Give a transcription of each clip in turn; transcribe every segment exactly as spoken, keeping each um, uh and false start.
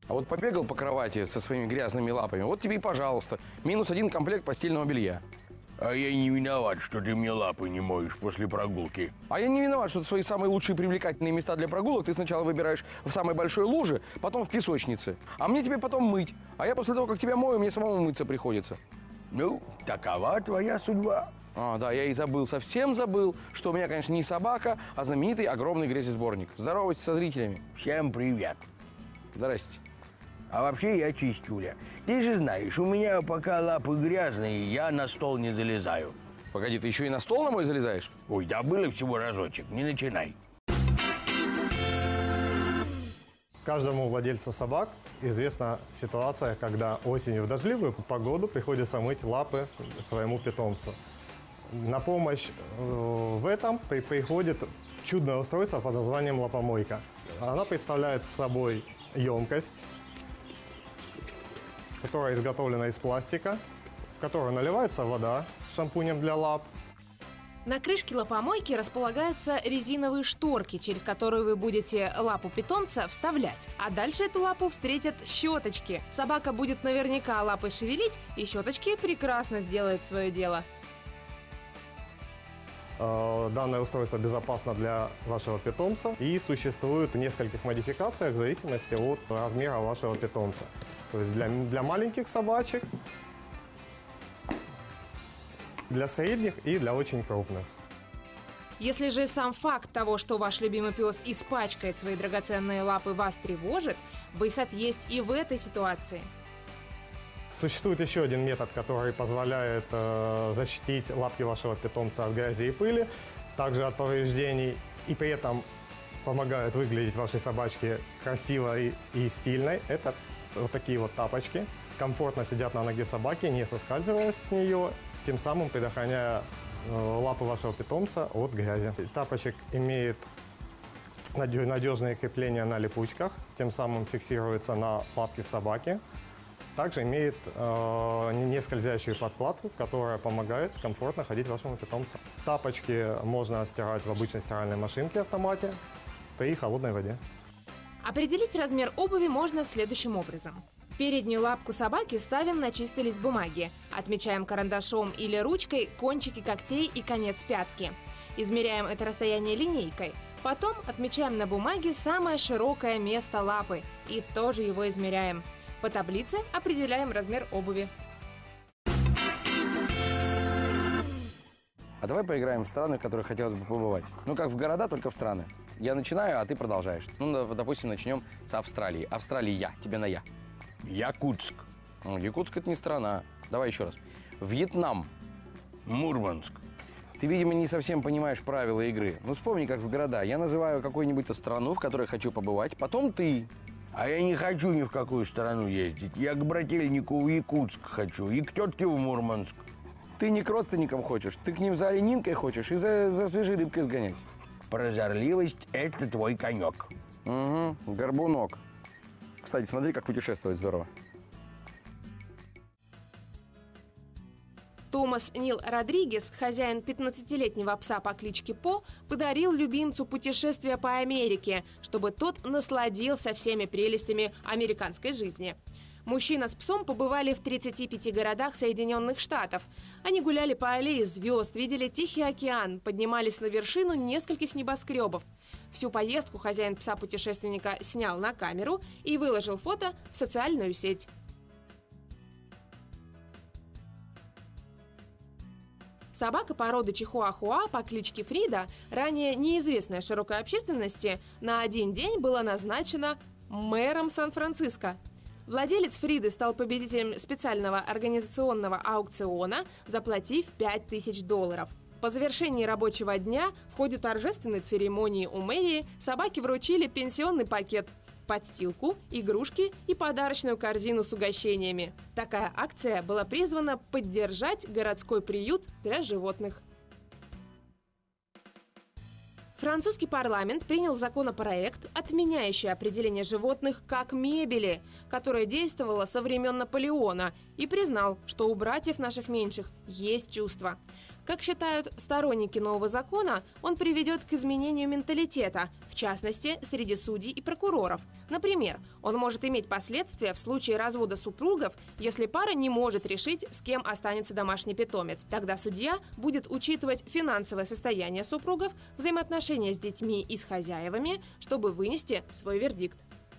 А вот побегал по кровати со своими грязными лапами, вот тебе и пожалуйста, минус один комплект постельного белья. А я не виноват, что ты мне лапы не моешь после прогулки. А я не виноват, что свои самые лучшие привлекательные места для прогулок ты сначала выбираешь в самой большой луже, потом в песочнице. А мне тебе потом мыть. А я после того, как тебя мою, мне самому мыться приходится. Ну, такова твоя судьба. А, да, я и забыл, совсем забыл, что у меня, конечно, не собака, а знаменитый огромный грязесборник. Здоровайтесь со зрителями. Всем привет. Здрасте. А вообще я чистюля. Ты же знаешь, у меня пока лапы грязные, я на стол не залезаю. Погоди, ты еще и на стол на мой залезаешь? Ой, да было всего разочек, не начинай. Каждому владельцу собак известна ситуация, когда осенью в дождливую погоду приходится мыть лапы своему питомцу. На помощь в этом приходит чудное устройство под названием лапомойка. Она представляет собой емкость, которая изготовлена из пластика, в которую наливается вода с шампунем для лап. На крышке лапомойки располагаются резиновые шторки, через которые вы будете лапу питомца вставлять. А дальше эту лапу встретят щеточки. Собака будет наверняка лапой шевелить, и щеточки прекрасно сделают свое дело. Данное устройство безопасно для вашего питомца и существует в нескольких модификациях в зависимости от размера вашего питомца. То есть для, для маленьких собачек, для средних и для очень крупных. Если же сам факт того, что ваш любимый пес испачкает свои драгоценные лапы, вас тревожит, выход есть и в этой ситуации. Существует еще один метод, который позволяет э, защитить лапки вашего питомца от грязи и пыли, также от повреждений, и при этом помогает выглядеть вашей собачке красивой и стильной. Это вот такие вот тапочки. Комфортно сидят на ноге собаки, не соскальзывая с нее, тем самым предохраняя э, лапы вашего питомца от грязи. Тапочек имеет надежные крепления на липучках, тем самым фиксируется на лапке собаки. Также имеет э, не скользящую подкладку, которая помогает комфортно ходить вашему питомцу. Тапочки можно стирать в обычной стиральной машинке автомате при холодной воде. Определить размер обуви можно следующим образом. Переднюю лапку собаки ставим на чистый лист бумаги. Отмечаем карандашом или ручкой кончики когтей и конец пятки. Измеряем это расстояние линейкой. Потом отмечаем на бумаге самое широкое место лапы и тоже его измеряем. По таблице определяем размер обуви. А давай поиграем в страны, в которых хотелось бы побывать. Ну, как в города, только в страны. Я начинаю, а ты продолжаешь. Ну, допустим, начнем с Австралии. Австралия, тебе на «я». Якутск. Ну, Якутск – это не страна. Давай еще раз. Вьетнам. Мурманск. Ты, видимо, не совсем понимаешь правила игры. Ну, вспомни, как в города. Я называю какую-нибудь страну, в которой хочу побывать, потом ты. А я не хочу ни в какую страну ездить. Я к брательнику в Якутск хочу и к тетке в Мурманск. Ты не к родственникам хочешь, ты к ним за оленинкой хочешь и за, за свежей рыбкой сгонять. Прозорливость – это твой конек. Угу, горбунок. Кстати, смотри, как путешествовать здорово. Томас Нил Родригес, хозяин пятнадцатилетнего пса по кличке По, подарил любимцу путешествие по Америке, чтобы тот насладился всеми прелестями американской жизни. Мужчина с псом побывали в тридцати пяти городах Соединенных Штатов. Они гуляли по аллее звезд, видели Тихий океан, поднимались на вершину нескольких небоскребов. Всю поездку хозяин пса-путешественника снял на камеру и выложил фото в социальную сеть. Собака породы чихуахуа по кличке Фрида, ранее неизвестная широкой общественности, на один день была назначена мэром Сан-Франциско. Владелец Фриды стал победителем специального организационного аукциона, заплатив пять тысяч долларов. По завершении рабочего дня в ходе торжественной церемонии у мэрии собаке вручили пенсионный пакет, подстилку, игрушки и подарочную корзину с угощениями. Такая акция была призвана поддержать городской приют для животных. Французский парламент принял законопроект, отменяющий определение животных как мебели, которое действовало со времен Наполеона, и признал, что у братьев наших меньших есть чувства. Как считают сторонники нового закона, он приведет к изменению менталитета, в частности, среди судей и прокуроров. Например, он может иметь последствия в случае развода супругов, если пара не может решить, с кем останется домашний питомец. Тогда судья будет учитывать финансовое состояние супругов, взаимоотношения с детьми и с хозяевами, чтобы вынести свой вердикт.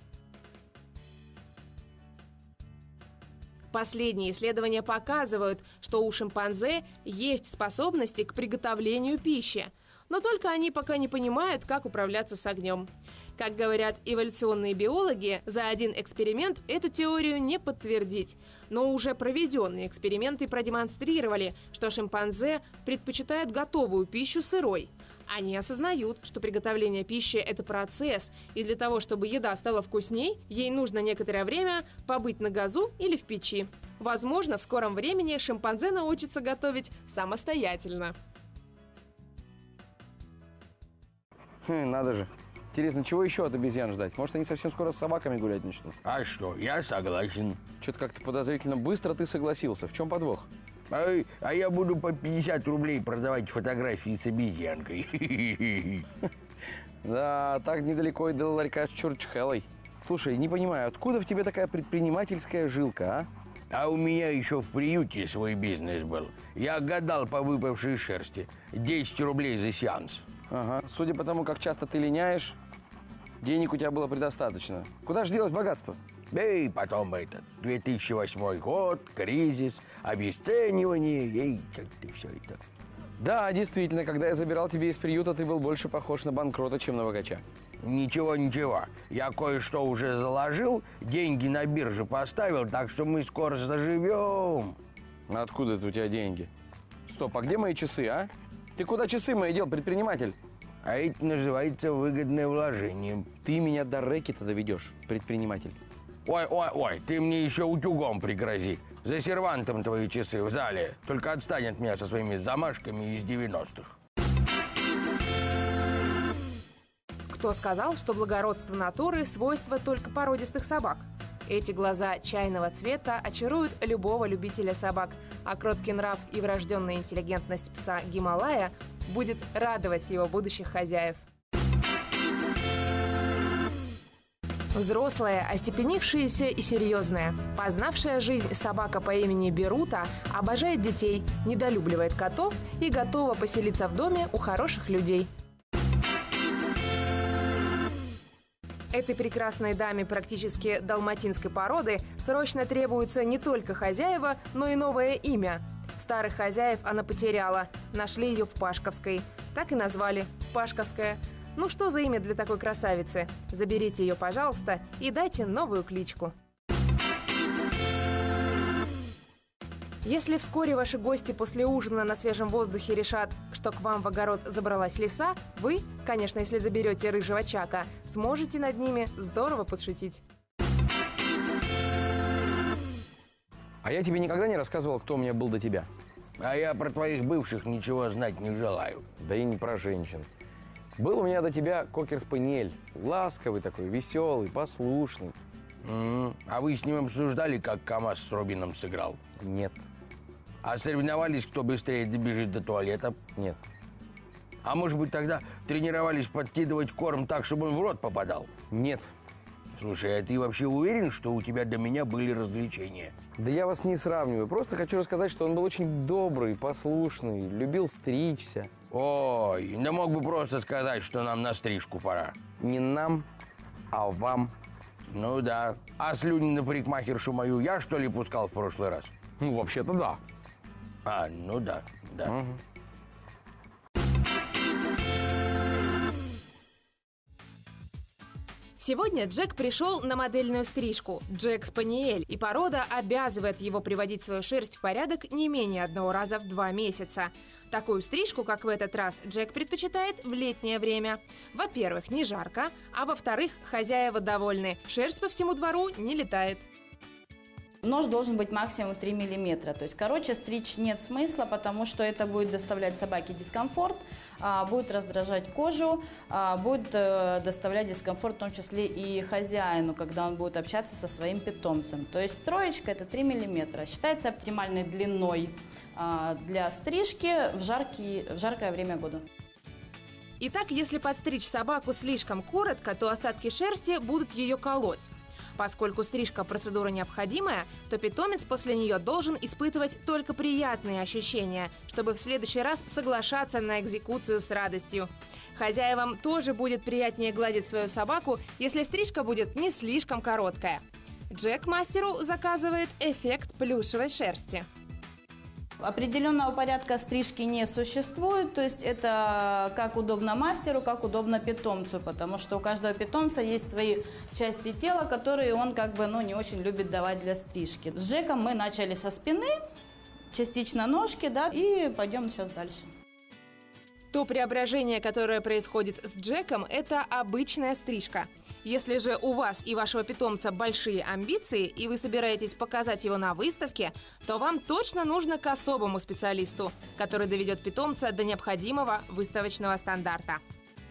Последние исследования показывают, что у шимпанзе есть способности к приготовлению пищи, но только они пока не понимают, как управляться с огнем. Как говорят эволюционные биологи, за один эксперимент эту теорию не подтвердить. Но уже проведенные эксперименты продемонстрировали, что шимпанзе предпочитают готовую пищу сырой. Они осознают, что приготовление пищи – это процесс, и для того, чтобы еда стала вкусней, ей нужно некоторое время побыть на газу или в печи. Возможно, в скором времени шимпанзе научится готовить самостоятельно. Хм, надо же. Интересно, чего еще от обезьян ждать? Может, они совсем скоро с собаками гулять начнут? А что, я согласен. Что-то как-то подозрительно быстро ты согласился. В чем подвох? А, а я буду по пятьдесят рублей продавать фотографии с обезьянкой. Да, так недалеко и до ларька с Чурчхеллой. Слушай, не понимаю, откуда в тебе такая предпринимательская жилка, а? А у меня еще в приюте свой бизнес был. Я гадал по выпавшей шерсти. десять рублей за сеанс. Ага. Судя по тому, как часто ты линяешь, денег у тебя было предостаточно. Куда же делось богатство? И потом этот, две тысячи восьмой год, кризис, обесценивание, и как-то все это. Да, действительно, когда я забирал тебя из приюта, ты был больше похож на банкрота, чем на богача. Ничего, ничего. Я кое-что уже заложил, деньги на бирже поставил, так что мы скоро заживем. Откуда это у тебя деньги? Стоп, а где мои часы, а? Ты куда часы мои дел, предприниматель? А это называется выгодное вложение. Ты меня до рэкета доведешь, предприниматель. Ой, ой, ой, ты мне еще утюгом пригрози. За сервантом твои часы в зале. Только отстань от меня со своими замашками из девяностых. Кто сказал, что благородство натуры – свойство только породистых собак? Эти глаза чайного цвета очаруют любого любителя собак, а кроткий нрав и врожденная интеллигентность пса Гималая будет радовать его будущих хозяев. Взрослая, остепенившаяся и серьезная. Познавшая жизнь собака по имени Берута обожает детей, недолюбливает котов и готова поселиться в доме у хороших людей. Этой прекрасной даме практически далматинской породы срочно требуются не только хозяева, но и новое имя. Старых хозяев она потеряла, нашли ее в Пашковской. Так и назвали – Пашковская. Ну что за имя для такой красавицы? Заберите ее, пожалуйста, и дайте новую кличку. Если вскоре ваши гости после ужина на свежем воздухе решат, что к вам в огород забралась лиса, вы, конечно, если заберете рыжего Чака, сможете над ними здорово подшутить. А я тебе никогда не рассказывал, кто у меня был до тебя? А я про твоих бывших ничего знать не желаю. Да и не про женщин. Был у меня до тебя кокер-спаниель. Ласковый такой, веселый, послушный. М-м, а вы с ним обсуждали, как КамАЗ с Робином сыграл? Нет. А соревновались, кто быстрее добежит до туалета? Нет. А может быть, тогда тренировались подкидывать корм так, чтобы он в рот попадал? Нет. Слушай, а ты вообще уверен, что у тебя до меня были развлечения? Да я вас не сравниваю. Просто хочу рассказать, что он был очень добрый, послушный, любил стричься. Ой, да мог бы просто сказать, что нам на стрижку пора. Не нам, а вам. Ну да. А слюни на парикмахершу мою я, что ли, пускал в прошлый раз? Ну, вообще-то да. А, ну да, да. Угу. Сегодня Джек пришел на модельную стрижку. Джек Спаниель, и порода обязывает его приводить свою шерсть в порядок не менее одного раза в два месяца. Такую стрижку, как в этот раз, Джек предпочитает в летнее время. Во-первых, не жарко, а во-вторых, хозяева довольны. Шерсть по всему двору не летает. Нож должен быть максимум три миллиметра. То есть короче стричь нет смысла, потому что это будет доставлять собаке дискомфорт, а, будет раздражать кожу, а, будет э, доставлять дискомфорт в том числе и хозяину, когда он будет общаться со своим питомцем. То есть троечка – это три миллиметра. Считается оптимальной длиной а, для стрижки в, жаркий, в жаркое время года. Итак, если подстричь собаку слишком коротко, то остатки шерсти будут ее колоть. Поскольку стрижка – процедура необходимая, то питомец после нее должен испытывать только приятные ощущения, чтобы в следующий раз соглашаться на экзекуцию с радостью. Хозяевам тоже будет приятнее гладить свою собаку, если стрижка будет не слишком короткая. Джек мастеру заказывает эффект плюшевой шерсти. Определенного порядка стрижки не существует, то есть это как удобно мастеру, как удобно питомцу, потому что у каждого питомца есть свои части тела, которые он как бы ну, не очень любит давать для стрижки. С Джеком мы начали со спины, частично ножки, да, и пойдем сейчас дальше. То преображение, которое происходит с Джеком, это обычная стрижка. Если же у вас и вашего питомца большие амбиции, и вы собираетесь показать его на выставке, то вам точно нужно к особому специалисту, который доведет питомца до необходимого выставочного стандарта.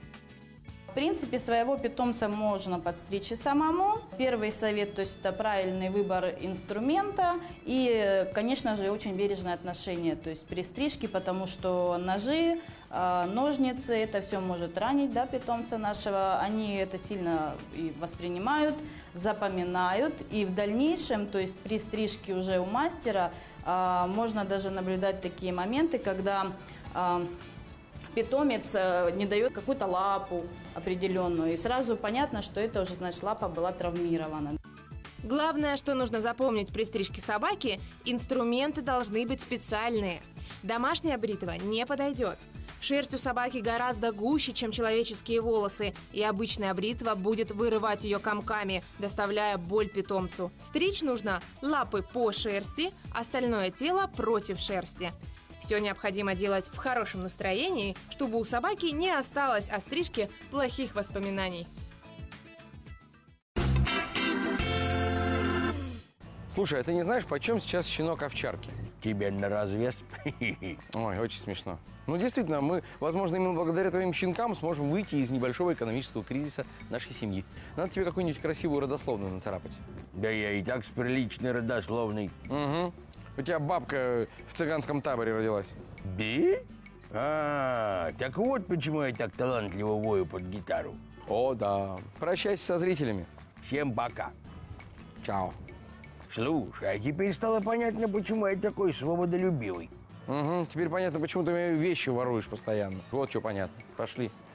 В принципе, своего питомца можно подстричь и самому. Первый совет, то есть это правильный выбор инструмента и, конечно же, очень бережное отношение, то есть при стрижке, потому что ножи, ножницы, это все может ранить, да, питомца нашего. Они это сильно и воспринимают, запоминают, и в дальнейшем, то есть при стрижке уже у мастера, можно даже наблюдать такие моменты, когда питомец не дает какую-то лапу определенную, и сразу понятно, что это уже, значит, лапа была травмирована. Главное, что нужно запомнить при стрижке собаки – инструменты должны быть специальные. Домашняя бритва не подойдет. Шерсть у собаки гораздо гуще, чем человеческие волосы, и обычная бритва будет вырывать ее комками, доставляя боль питомцу. Стричь нужно лапы по шерсти, остальное тело против шерсти. Все необходимо делать в хорошем настроении, чтобы у собаки не осталось о стрижке плохих воспоминаний. Слушай, а ты не знаешь, почем сейчас щенок овчарки? Тебе на развес? Ой, очень смешно. Ну, действительно, мы, возможно, именно благодаря твоим щенкам сможем выйти из небольшого экономического кризиса нашей семьи. Надо тебе какую-нибудь красивую родословную нацарапать. Да я и так с приличной родословной. Угу. У тебя бабка в цыганском таборе родилась. Би? А, так вот почему я так талантливо вою под гитару. О, да. Прощайся со зрителями. Всем пока. Чао. Слушай, а теперь стало понятно, почему я такой свободолюбивый. Угу. Теперь понятно, почему ты мои вещи воруешь постоянно. Вот что понятно. Пошли.